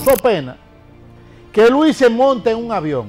So pena que Luis se monte en un avión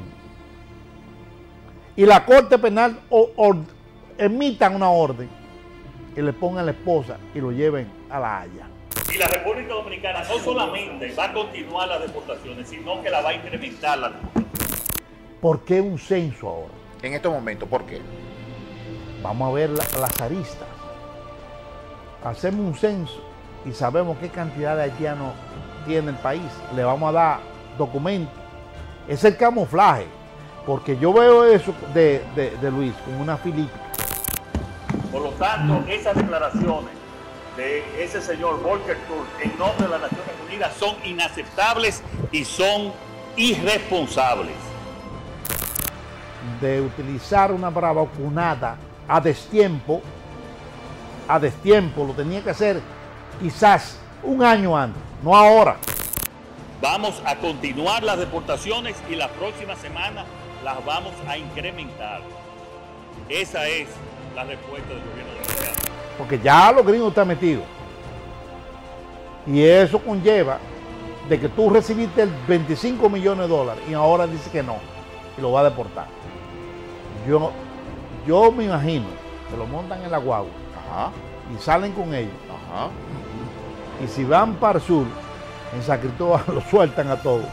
y la Corte Penal emitan una orden y le pongan a la esposa y lo lleven a La Haya. Y la República Dominicana no solamente va a continuar las deportaciones, sino que la va a incrementar la deportación. ¿Por qué un censo ahora? En estos momentos, ¿por qué? Vamos a ver las aristas. Hacemos un censo y sabemos qué cantidad de haitianos tiene el país. Le vamos a dar documentos. Es el camuflaje, porque yo veo eso de Luis como una filípica. Por lo tanto, esas declaraciones de ese señor Volker Turk en nombre de las Naciones Unidas son inaceptables y son irresponsables. De utilizar una bravuconada a destiempo, lo tenía que hacer quizás un año antes, no ahora. Vamos a continuar las deportaciones y la próxima semana las vamos a incrementar. Esa es la respuesta del gobierno dominicano. Porque ya los gringos están metidos. Y eso conlleva de que tú recibiste el 25 millones de dólares y ahora dice que no, y lo va a deportar. Yo me imagino que lo montan en la guagua. Ajá. Y salen con ellos. Ajá. Y si van para el sur, en San Cristóbal lo sueltan a todos.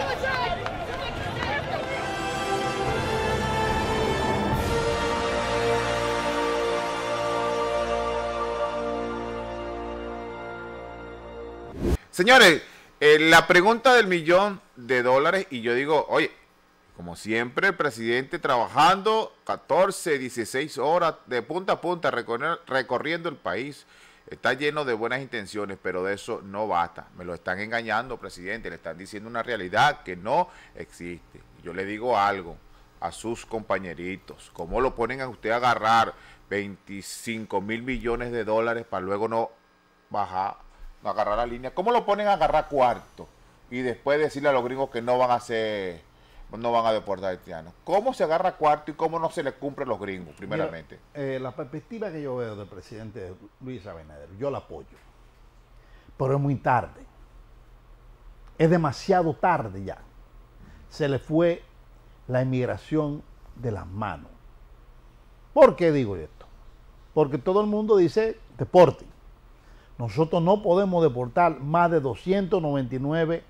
Señores, la pregunta del $1.000.000 y yo digo, oye, como siempre el presidente trabajando 14, 16 horas de punta a punta recorriendo el país. Está lleno de buenas intenciones, pero de eso no basta. Me lo están engañando, presidente. Le están diciendo una realidad que no existe. Yo le digo algo a sus compañeritos. ¿Cómo lo ponen a usted a agarrar 25 mil millones de dólares para luego no bajar, no agarrar la línea? ¿Cómo lo ponen a agarrar cuarto y después decirle a los gringos que no van a hacer, no van a deportar haitianos? ¿Cómo se agarra cuarto y cómo no se le cumple a los gringos, primeramente? Mira, la perspectiva que yo veo del presidente Luis Abinader, yo la apoyo. Pero es muy tarde. Es demasiado tarde ya. Se le fue la inmigración de las manos. ¿Por qué digo esto? Porque todo el mundo dice deporte. Nosotros no podemos deportar más de 299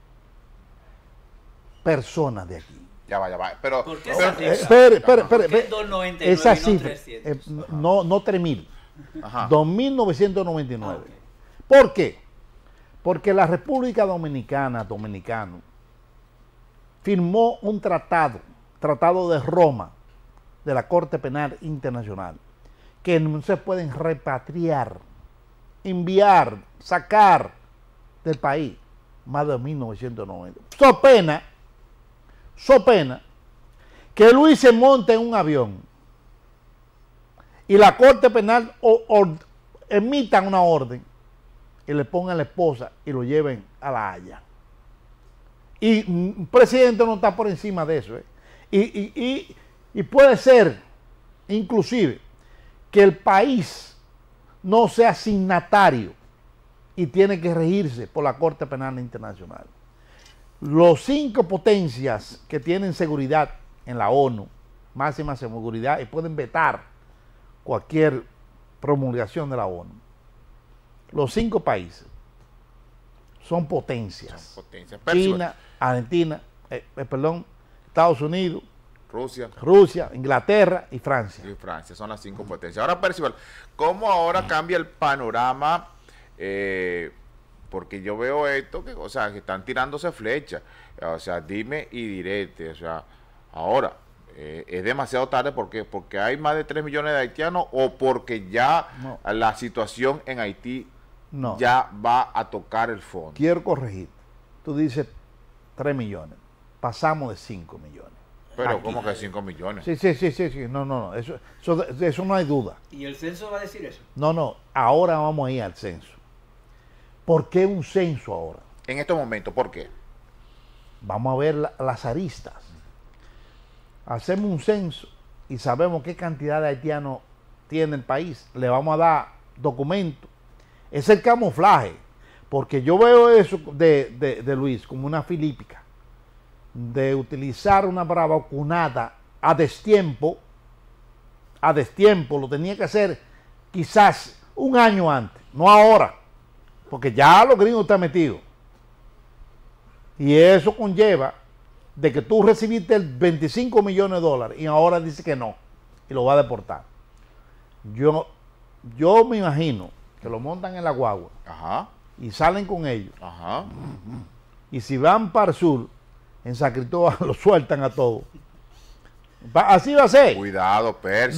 personas de aquí. Ya va, ya va. Pero, ¿Por qué espere. ¿Por qué 299 Esa y no cifra, 300? no 3.000, Ajá. 2.999. Ok. ¿Por qué? Porque la República Dominicana, firmó un tratado de Roma, de la Corte Penal Internacional, que no se pueden repatriar, enviar, sacar del país más de 1990. So pena que Luis se monte en un avión y la Corte Penal emitan una orden y le pongan a la esposa y lo lleven a La Haya. Y el presidente no está por encima de eso. Y puede ser, inclusive, que el país no sea signatario y tiene que regirse por la Corte Penal Internacional. Los 5 potencias que tienen seguridad en la ONU, máxima seguridad, y pueden vetar cualquier promulgación de la ONU. Los 5 países son potencias. Son potencias. China, Argentina, Estados Unidos, Rusia, Inglaterra y Francia. y Francia, son las 5 potencias. Ahora, Percival, ¿cómo ahora cambia el panorama? Porque yo veo esto, que, o sea, que están tirándose flechas, o sea, dime y direte, o sea, ahora, es demasiado tarde, porque hay más de 3 millones de haitianos, o porque ya la situación en Haití ya va a tocar el fondo. Quiero corregir, tú dices 3 millones, pasamos de 5 millones. Pero, Aquí. ¿cómo que 5 millones? Sí, no, eso no hay duda. ¿Y el censo va a decir eso? No, ahora vamos a ir al censo. ¿Por qué un censo ahora? En estos momentos, ¿por qué? Vamos a ver las aristas. Hacemos un censo y sabemos qué cantidad de haitianos tiene el país. Le vamos a dar documentos. Es el camuflaje, Porque yo veo eso de Luis como una filípica, de utilizar una bravuconada a destiempo, lo tenía que hacer quizás un año antes, no ahora, porque ya los gringos están metidos. Y eso conlleva de que tú recibiste el 25 millones de dólares y ahora dice que no, y lo va a deportar. Yo me imagino que lo montan en la guagua Ajá, y salen con ellos. ajá. Y si van para el sur, en San Cristóbal lo sueltan a todos. Así va a ser. Cuidado, Percy.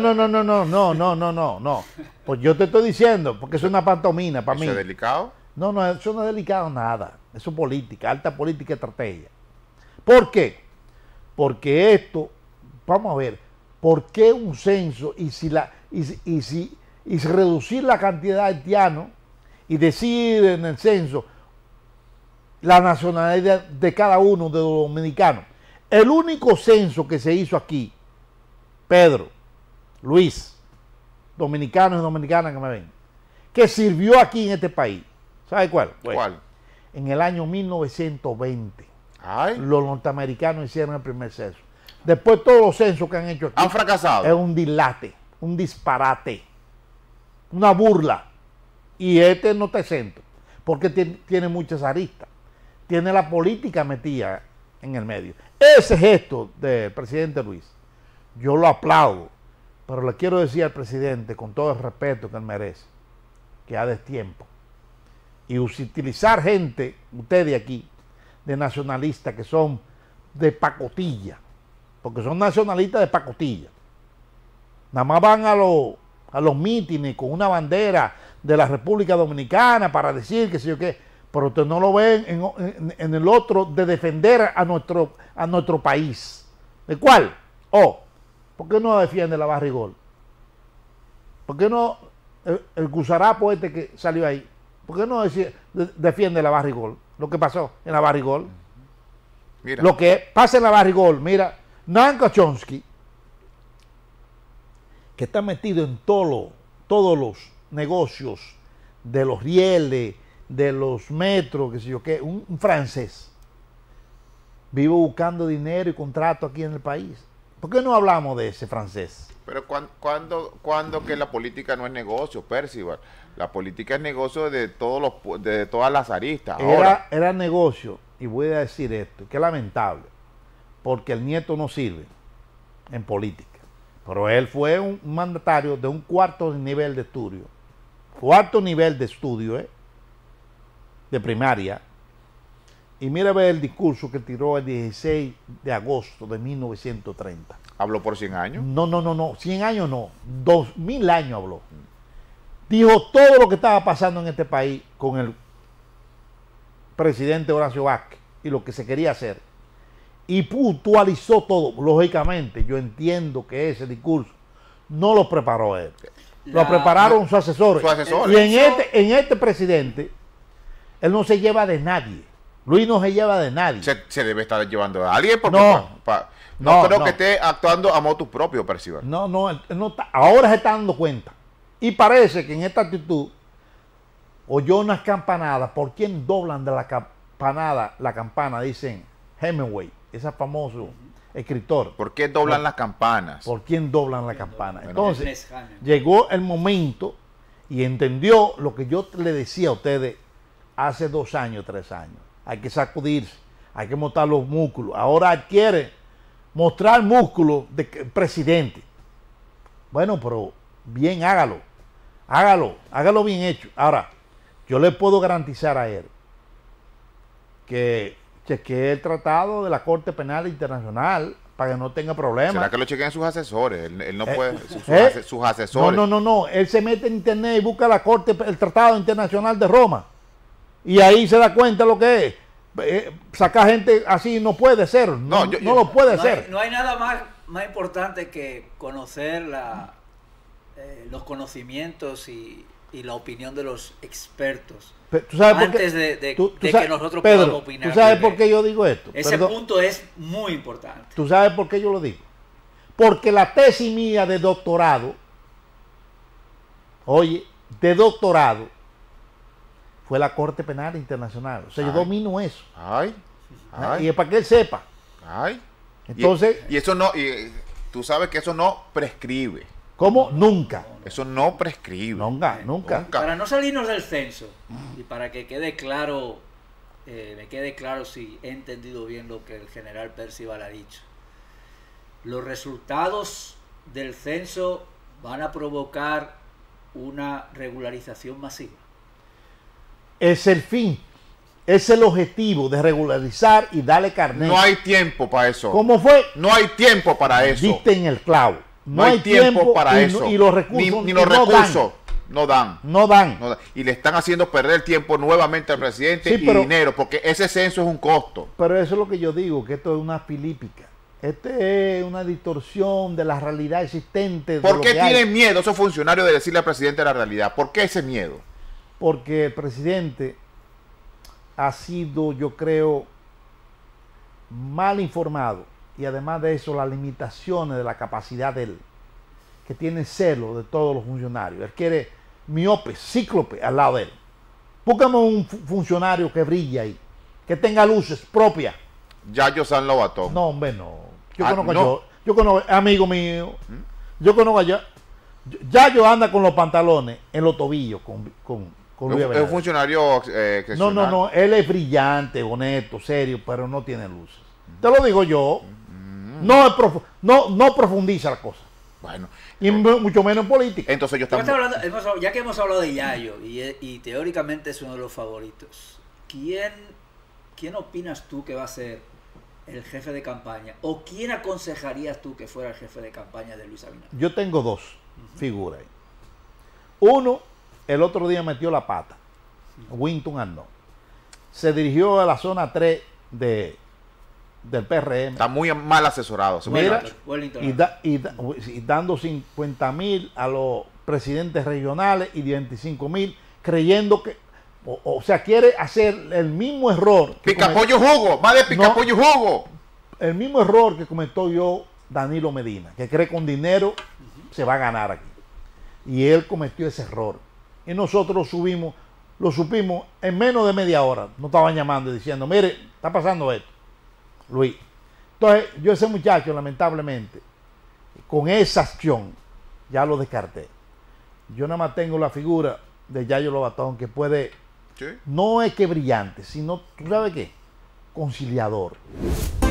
No. Pues yo te estoy diciendo, porque es una pantomina para mí. ¿Eso es delicado? No, eso no es delicado nada. Eso es política, alta política y estrategia. ¿Por qué? Porque esto, vamos a ver, ¿por qué un censo y si reducir la cantidad de haitianos y decir en el censo la nacionalidad de cada uno de los dominicanos? El único censo que se hizo aquí, Pedro, Luis, dominicanos y dominicanas que me ven, que sirvió aquí en este país, ¿sabe cuál? Pues, ¿Cuál? en el año 1920, Ay, los norteamericanos hicieron el primer censo. Después todos los censos que han hecho aquí han fracasado. es un dilate, un disparate, una burla. Y este no está exento, porque tiene muchas aristas. Tiene la política metida en el medio. Ese gesto del presidente Luis, yo lo aplaudo, pero le quiero decir al presidente, con todo el respeto que él merece, que ha destiempo. Y utilizar gente, ustedes aquí, de nacionalistas que son de pacotilla, porque son nacionalistas de pacotilla. Nada más van a los mítines con una bandera de la República Dominicana para decir que sé yo qué, pero ustedes no lo ven en el otro de defender a nuestro país. ¿De cuál? ¿Por qué no defiende la Barrigol? ¿Por qué no el gusarapo este que salió ahí? ¿Por qué no defiende la Barrigol? Lo que pasó en la Barrigol. Mira, Lo que pasa en la Barrigol, mira, Nanka Chomsky, que está metido en todos los negocios de los rieles, de los metros, qué sé yo qué, un francés, vive buscando dinero y contrato aquí en el país. ¿Por qué no hablamos de ese francés? pero ¿cuándo que la política no es negocio, Percival? La política es negocio de de todas las aristas. Ahora, Era negocio, y voy a decir esto, que es lamentable, porque el nieto no sirve en política. Pero él fue un mandatario de un cuarto nivel de estudio. Cuarto nivel de estudio, de primaria. Y mira ver el discurso que tiró el 16 de agosto de 1930. habló por 100 años. No, 100 años no, 2000 años habló. Dijo todo lo que estaba pasando en este país con el presidente Horacio Vázquez y lo que se quería hacer. Y puntualizó todo. Lógicamente, yo entiendo que ese discurso no lo preparó él. Lo prepararon sus asesores. Sus asesores. Y en este presidente, él no se lleva de nadie. Luis no se lleva de nadie. Se debe estar llevando a alguien porque No. no creo No. que esté actuando a motu propio, Percival. No, él no está, ahora se está dando cuenta. Y parece que en esta actitud oyó unas campanadas. ¿Por quién doblan de la campana? Dicen Hemingway, ese famoso escritor. ¿Por qué doblan las campanas? ¿Por quién doblan la campana? Bueno, Entonces, Ernest Hemingway. llegó el momento y entendió lo que yo le decía a ustedes hace 2 años, 3 años. Hay que sacudirse, hay que mostrar los músculos. Ahora quiere mostrar músculos de presidente. Bueno, pero bien, hágalo bien hecho. Ahora, yo le puedo garantizar a él que chequee el tratado de la Corte Penal Internacional para que no tenga problemas. ¿Será que lo chequen sus asesores? Él no puede. Sus No, asesores. no. Él se mete en internet y busca la Corte, el Tratado Internacional de Roma. Y ahí se da cuenta lo que es. Sacar gente así no puede ser. No lo puede ser. No hay nada más importante que conocer los conocimientos y la opinión de los expertos. ¿Tú sabes por antes qué? de Tú que sabes, nosotros Pedro, podamos opinar. ¿tú sabes primero. por qué yo digo esto? Ese Perdón. punto es muy importante. ¿Tú sabes por qué yo lo digo? Porque la tesis mía de doctorado, oye, de doctorado, fue la Corte Penal Internacional. O sea, yo Ay. domino eso. Ay, Y ay, es para que él sepa. ay. Entonces, y eso no, y tú sabes que eso no prescribe. ¿cómo? Nunca. Eso no prescribe. Nunca, nunca. Nunca. Para no salirnos del censo y para que quede claro, me quede claro si he entendido bien lo que el general Percival ha dicho. Los resultados del censo van a provocar una regularización masiva. Es el fin. Es el objetivo de regularizar y darle carnet. No hay tiempo para eso. ¿Cómo fue? No hay tiempo para eso. Diste en el clavo. No hay tiempo para y eso. y los recursos, Ni los no recursos no dan. No dan. No dan. Y le están haciendo perder tiempo nuevamente al presidente Sí, y pero- dinero, porque ese censo es un costo. Pero eso es lo que yo digo, que esto es una filípica. Este es una distorsión de la realidad existente. de ¿Por lo qué que hay. tienen miedo esos funcionarios de decirle al presidente la realidad? ¿Por qué ese miedo? Porque el presidente ha sido, yo creo, mal informado. Y además de eso, las limitaciones de la capacidad de él, que tiene celo de todos los funcionarios. Él quiere miope, cíclope al lado de él. Búscame un funcionario que brille ahí, que tenga luces propias. Yayo San Lobatón. No, hombre, no. Yo Ah, conozco no. yo conozco, amigo mío, yo conozco ya yo anda con los pantalones en los tobillos con Luis Es Abinader. un funcionario excepcional. No, él es brillante, honesto, serio, pero no tiene luces. Te lo digo yo. No, no profundiza la cosa. Bueno, Y mucho menos en política. entonces yo Ya, estamos... ya que hemos hablado de Yayo y teóricamente es uno de los favoritos, ¿quién opinas tú que va a ser el jefe de campaña? ¿O quién aconsejarías tú que fuera el jefe de campaña de Luis Abinader? Yo tengo dos figuras ahí. Uno, el otro día metió la pata. Winton Arnold. Se dirigió a la zona 3 del PRM. Está muy mal asesorado. ese Mira, muchacho. Wellington. y dando 50.000 a los presidentes regionales y 25.000, creyendo que, o sea, quiere hacer el mismo error. Picapollo jugo, más de picapollo jugo. El mismo error que cometió yo Danilo Medina, que cree que con dinero se va a ganar aquí. Y él cometió ese error. Y nosotros lo supimos en menos de media hora. Nos estaban llamando y diciendo, mire, está pasando esto, Luis. Entonces, yo ese muchacho, lamentablemente, con esa acción, ya lo descarté. Yo nada más tengo la figura de Yayo Lobatón, que puede, Sí. no es que brillante, sino, ¿tú sabes qué? Conciliador.